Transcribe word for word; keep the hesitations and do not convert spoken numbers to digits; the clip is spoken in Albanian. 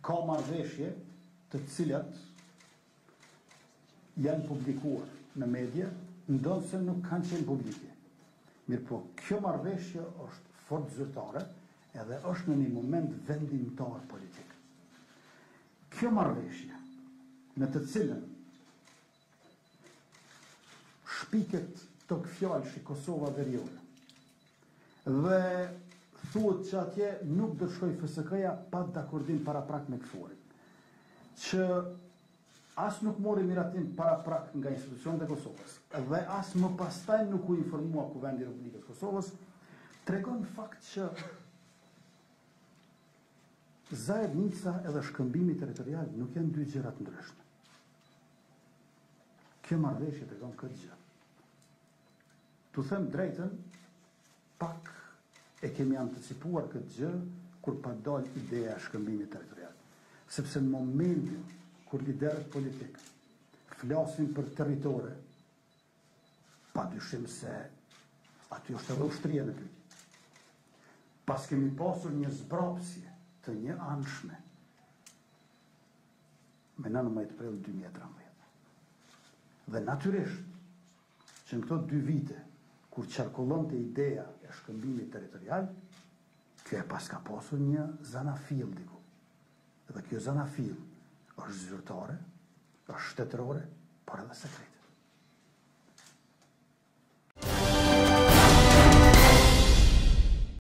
ka marrëveshje të cilat janë publikuar në media, ndonë se nuk kanë qenë publike. Mirë po, kjo marrëveshje është fort zyrtare edhe është në një moment vendimtar politik. Kjo marrëveshje, në të cilën shpiket të këfjallë shi Kosova dhe Rjone, dhe thuhet që atje nuk do të shkoj F S K-ja pa dakordim para prak me këforin, që as nuk mori miratim para prak nga institucionet e Kosovës, dhe as më pastaj nuk u informua Kuvendi i Republikës Kosovës, tregon fakt që zajednica edhe shkëmbimi territorial nuk janë dy gjëra të ndryshme. Kjo marrëveshje tregon këtë gjë. Tu them drejtën, pak e kemi anticipuar këtë gjë kur pa dal ideja e shkëmbimit territorial. Sepse në momentin kur liderët politik flasin për territore, pa dyshim se aty është edhe ushtria në pyetje. Pas kemi pasur një zbrapsje të një anshme me nëntëmbëdhjetë prill dy mijë e tridhjetë. Dhe natyrisht që në këto dy vite kur qarkullonte ideja e shkëmbimit territorial, kjo e pas ka pasur një zanafil diku. Dhe kjo zanafil është zyrtare, është shtetërore, por edhe sekrete.